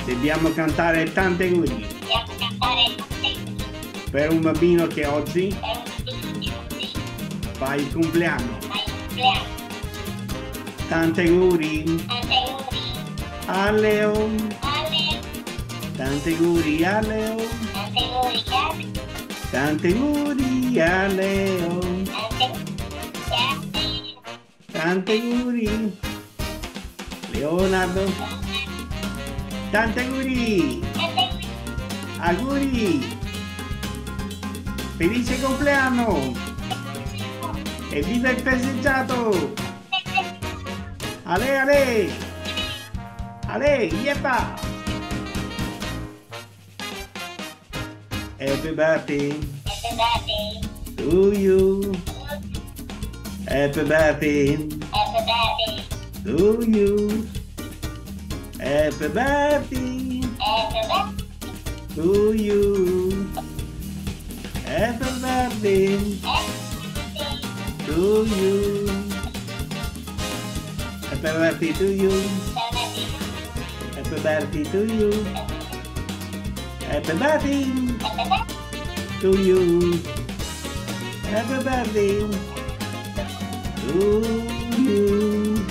Dobbiamo cantare tante auguri per un bambino che oggi fa il compleanno. Tanti auguri a Leo. Tanti auguri a Leo. Tanti auguri a Leo. Tanti auguri Leonardo. Tanti auguri. Auguri. Felice compleanno. E viva il festeggiato. Ale ale. Ale, yeppa. Happy birthday to you. Happy birthday to you. Happy birthday to you. Happy birthday to you. Happy birthday to you. Happy birthday to you. Happy birthday to you. Happy birthday to you.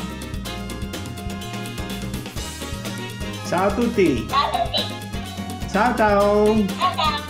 Ciao a tutti. Ciao ciao.